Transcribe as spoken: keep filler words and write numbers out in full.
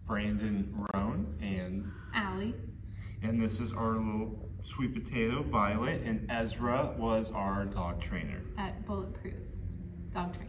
Brandon Roan and Allie. And this is our little sweet potato, Violet, and Ezra was our dog trainer At Bulletproof Dog Training.